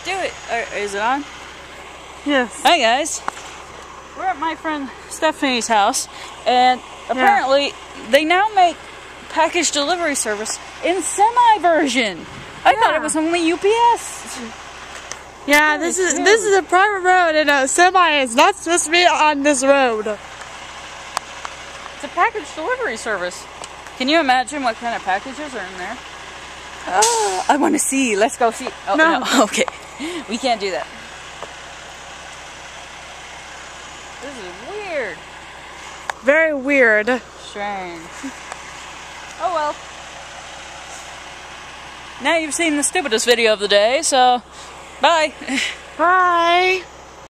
Do it. Is it on? Yes. Hi guys. We're at my friend Stephanie's house, and apparently they now make package delivery service in semi version. I thought it was only UPS. Yeah, this is a private road, and a semi is not supposed to be on this road. It's a package delivery service. Can you imagine what kind of packages are in there? Oh, I want to see. Let's go see. Oh, no. Okay. We can't do that. This is weird. Very weird. Strange. Oh well. Now you've seen the stupidest video of the day, so bye. Bye.